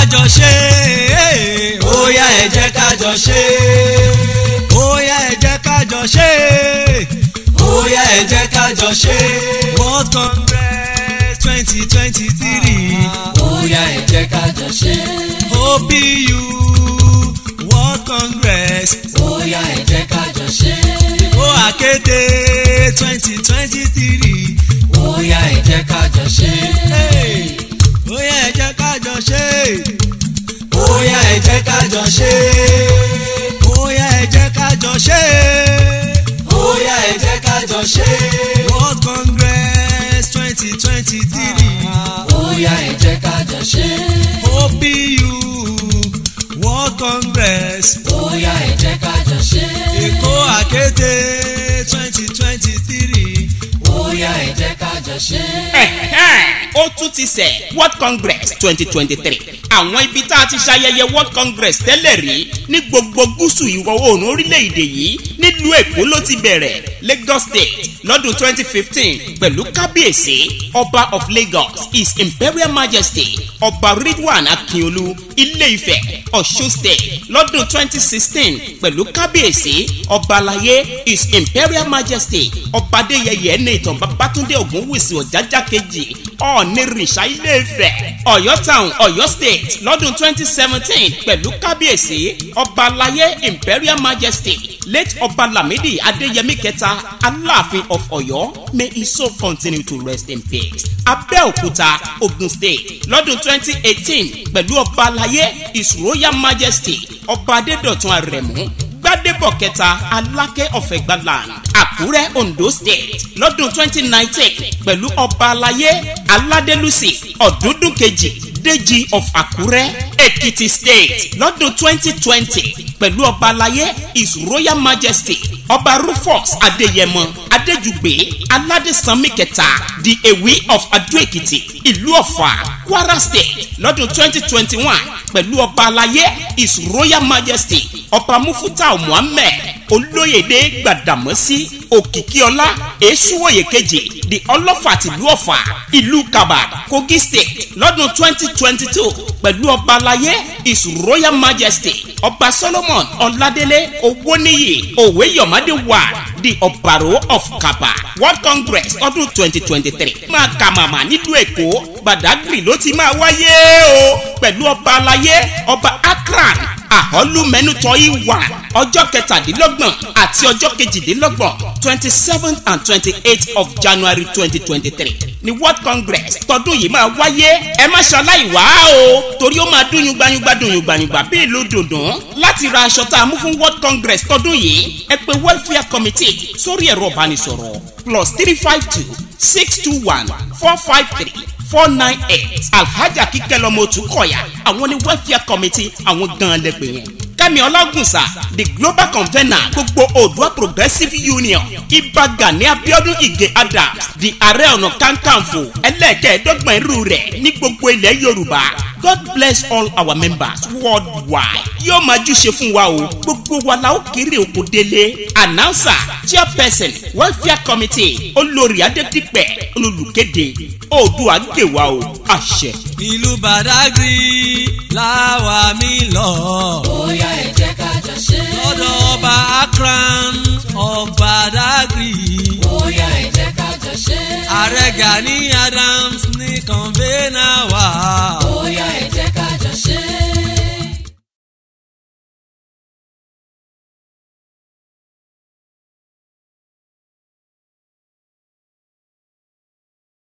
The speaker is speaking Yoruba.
jọ ṣe. Óyá ẹ jẹ́ ká jọ ṣe. Óyá ẹ jẹ́ ká jọ ṣe. Óyá ẹ jẹ́ ká jọ ṣe. World Congress 2023. Óyá ẹ jẹ́ ká jọ ṣe. OPU World Congress. Óyá ẹ jẹ́ ká jọ ṣe. Ó àkété 2023. Óyá ẹ jẹ́ ká jọ ṣe. Óyá ẹ jẹ́ ká jọ ṣe. Óyá ẹ jẹ́ ká jọ ṣe. Óyá ẹ jẹ́ ká jọ ṣe. Óyá ẹ jẹ́ ká jọ ṣe. World Congress 2023. Óyá ẹ jẹ́ ká jọ ṣe. OPU World Congress. Óyá ẹ jẹ́ ká jọ ṣe. Èkó àkété 2023. Óyá ẹ jẹ́ ká jọ ṣe. Ó tún ti sẹ̀ World Congress 2023. Àwọn ibi tá a ti ṣayẹyẹ World Congress tẹ́lẹ̀ rí ní gbogbo gúúsù ìwọ̀ oòrùn orílẹ̀-èdè yìí nílùú Èkó ló ti bẹ̀rẹ̀. Lagos State lọ́dún 2015 pẹ̀lú kábíyèsí Ọba of Lagos His Imperial Majesty Ọba Ridwan Akiolu Ilé-Ifẹ̀ Ọ̀ṣun State lọ́dún 2016 pẹ̀lú kábíyèsí Ọba Aláyé His Imperial Majesty Ọba Adéyẹyè Ẹnìtàn Babátúndé Ògúnwùsì Ọ̀jájá kejì Ọ̀nìrìṣà Ilé-Ifẹ̀ Ọ̀yọ́ Town Ọ̀yọ́ State lọ́dún 2017 pẹ̀lú kábíyèsí Ọba Aláyé Imperial Majesty late Ọba Lámídì Adéyẹmí kẹta Aláàfin of Ọ̀yọ́ may his soul continue to rest in peace. Abẹ́òkúta Ogun State lọ́dún 2018 pẹ̀lú Ọba Aláyé His Royal Majesty Ọba Adédọ̀tun Àrẹ̀mú Gbádébọ̀ kẹta Aláké of Ẹ̀gbáland. Àkúrẹ́ Ondo State lọ́dún 2019 pẹ̀lú Ọba Aláyé Aládélúsì Ọ̀dúndún kejì Déjì of Àkúrẹ́. Èkìtì State lọ́dún 2020 pẹ̀lú Ọba Aláyé His Royal Majesty Ọba Rufus Adéyẹmọ Adéjùgbé Aládésánmí kẹta the Èwí of Adó-Èkìtì ìlú Ọ̀fà. Kwara State lọ́dún 2021 pẹ̀lú Ọba Aláyé His Royal Majesty Ọba Mufutau Muhammed Olóyèdé Gbàdàmọ́sí Òkìkíọlá Èṣùwòyè kejì the Ọlọ́fà tìlú Ọ̀fà ìlú Kabad Kogi State lọ́dún 2022 pẹ̀lú Ọba Aláyé His Royal Majesty Ọba Solomon Ọládélé Owóníyì Òwéyọ̀mádé wà the Ọ̀bàrò of Kaba. World Congress ọdún 2023 máa kà màmá nílùú Èkó Badagry ló ti máa wáyé o pẹ̀lú Ọba Aláyé Ọba Akran Àhọ́lùmẹ́nutọ́yì wà ọjọ́ kẹtàdínlọ́gbọ̀n àti ọjọ́ kejìdínlọ́gbọ̀n 27th and 28th of January 2023 ni World Congress tọdún yìí máa wáyé. Ẹ má ṣaláì wá o torí ó máa dún yúngbàyúngbà bí ìlú dùndùn. Láti ra aṣọ tá a mú fún World Congress tọdún yìí ẹ pè Welfare Committee sórí ẹ̀rọ ìbánisọ̀rọ̀ +352 621 453 498. Alhaja Kíkẹ́lọ́mọ Òtúkọ̀yà àwọn ní Welfare Committee àwọn gan-an lẹ́pẹ̀ yẹn. Kẹ́mi Ọlágùnsà the global convener gbogbo Oòduà Progressive Union. Ìbà Gani Abíọ́dún Ìgè Adams the Ààrẹ Ọ̀nà Kakanfò ẹlẹ́ẹ̀kẹ́ẹ̀dọ́gbọ̀n irú rẹ̀ ní gbogbo ilẹ̀ Yorùbá. God bless all our members worldwide. Yóò máa júṣe fún wa o gbogbo wa la ó kéré oko délé. Announcer chairperson Welfare Committee Olórí Adédìpẹ̀ olùkéde Oòduà gbè wá o àṣẹ. Ìlú Badagry láwa mi lọ. Óyá ẹ jẹ́ ká jọ ṣe. Lọ́dọ̀ Ọba Akran of Badagry. Óyá ẹ jẹ́ ká jọ ṣe. Ààrẹ Gani Adams ní convener wa.